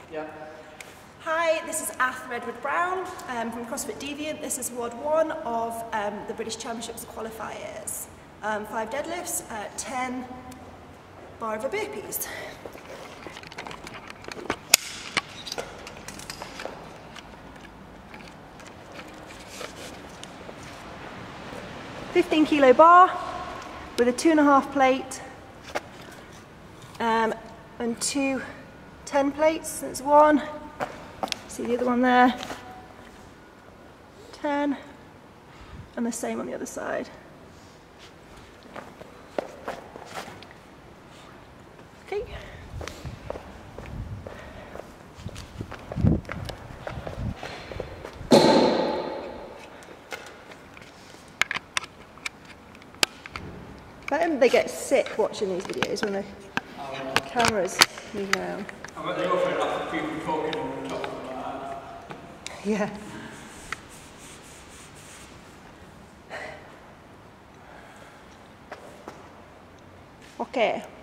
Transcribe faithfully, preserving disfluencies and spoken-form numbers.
Yeah. Hi, this is Ath Redwood-Brown um, from CrossFit Deviant. This is Ward one of um, the British Championships qualifiers. Um, five deadlifts, uh, ten bar over burpees. fifteen kilo bar with a two and a half plate um, and two ten plates. That's one. See the other one there. ten, and the same on the other side. Okay. I bet they get sick watching these videos when the cameras move around. I bet they also have people talking on top of that. Yeah. Okay.